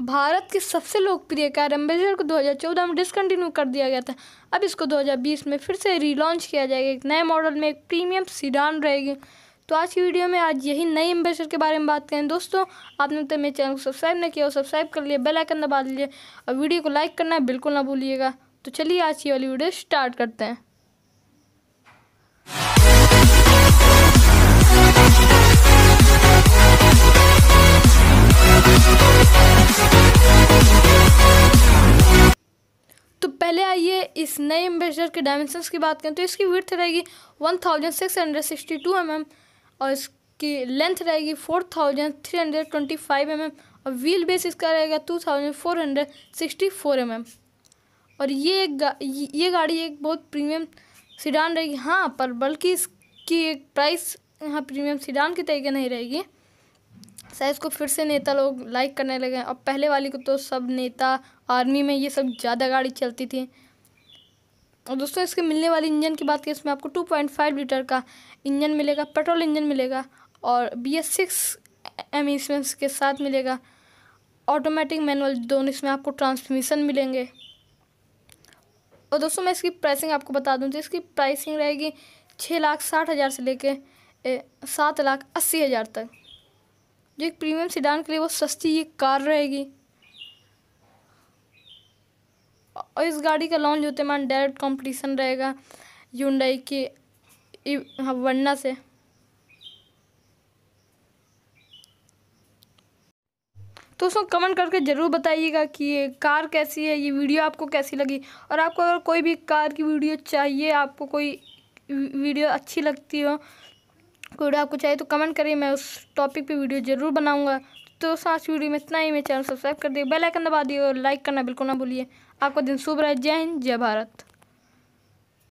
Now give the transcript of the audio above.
भारत की सबसे लोकप्रिय कार एम्बेसडर को 2014 में डिसकंटिन्यू कर दिया गया था। अब इसको 2020 में फिर से रीलॉन्च किया जाएगा एक नए मॉडल में, एक प्रीमियम सीडान रहेगी। तो आज की वीडियो में आज यही नई एम्बेसडर के बारे में बात करें। दोस्तों, आपने तो मेरे चैनल को सब्सक्राइब नहीं किया हो, सब्सक्राइब कर लिए, बेल आइकन दबा लीजिए और वीडियो को लाइक करना बिल्कुल ना भूलिएगा। तो चलिए आज की वाली वीडियो स्टार्ट करते हैं। तो पहले आइए इस नए एम्बेसडर के डायमेंशंस की बात करें। तो इसकी विड्थ रहेगी 1662 mm और इसकी लेंथ रहेगी 4325 mm और व्हील बेस इसका रहेगा 2464 mm। और ये गाड़ी एक बहुत प्रीमियम सीडान रहेगी। हाँ, पर बल्कि इसकी एक प्राइस यहाँ प्रीमियम सीडान की तरीके नहीं रहेगी। शायद इसको फिर से नेता लोग लाइक करने लगे और पहले वाली को तो सब नेता, आर्मी में ये सब ज़्यादा गाड़ी चलती थी। और दोस्तों, इसके मिलने वाली इंजन की बात करें, इसमें आपको 2.5 लीटर का इंजन मिलेगा, पेट्रोल इंजन मिलेगा और BS6 एमिशंस के साथ मिलेगा। ऑटोमेटिक मैनुअल दोनों इसमें आपको ट्रांसमिशन मिलेंगे। और दोस्तों, मैं इसकी प्राइसिंग आपको बता दूं तो इसकी प्राइसिंग रहेगी 6,60,000 से लेके 7,80,000 तक, जो एक प्रीमियम सीडान के लिए वो सस्ती ये कार रहेगी। और इस गाड़ी का लॉन्च होते मान डायरेक्ट कंपटीशन रहेगा hyundai के वर्ना से। तो उसको कमेंट करके ज़रूर बताइएगा कि ये कार कैसी है, ये वीडियो आपको कैसी लगी। और आपको अगर कोई भी कार की वीडियो चाहिए, आपको कोई वीडियो अच्छी लगती हो, कोई वीडियो आपको चाहिए तो कमेंट करिए, मैं उस टॉपिक पे वीडियो ज़रूर बनाऊंगा। तो आज वीडियो में इतना ही। मेरे चैनल सब्सक्राइब कर दिए, बेल आइकन दबा दिए और लाइक करना बिल्कुल ना भूलिए। आपका दिन शुभ रहे। जय हिंद, जय भारत।